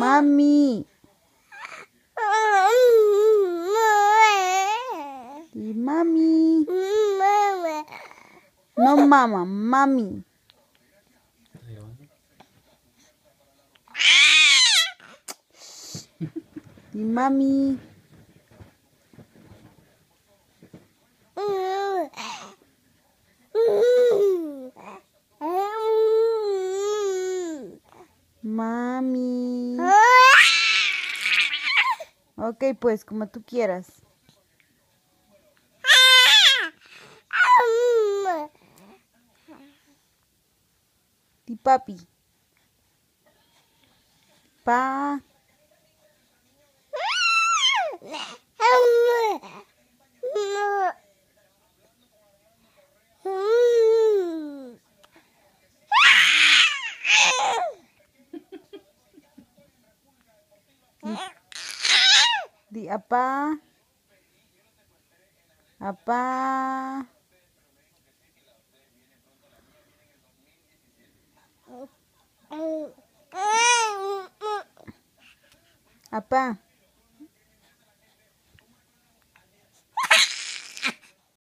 Mami. Di mami. No mama, mami. Di mami. Mami. Ok, pues como tú quieras. Di papi. Pa. Di apa. Apa. Apa.